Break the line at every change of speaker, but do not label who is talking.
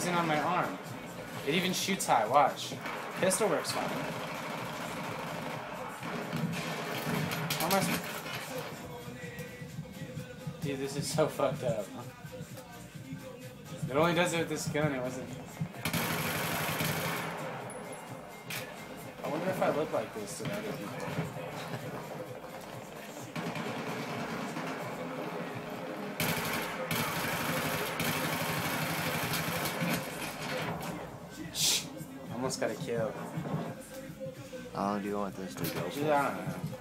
isn't on my arm. It even shoots high. Watch. Pistol works fine. How am I? Dude, this is so fucked up. It only does it with this gun. It wasn't. I wonder if I look like this to other people. Almost got a kill.
How long do you want this to go for?
I don't know.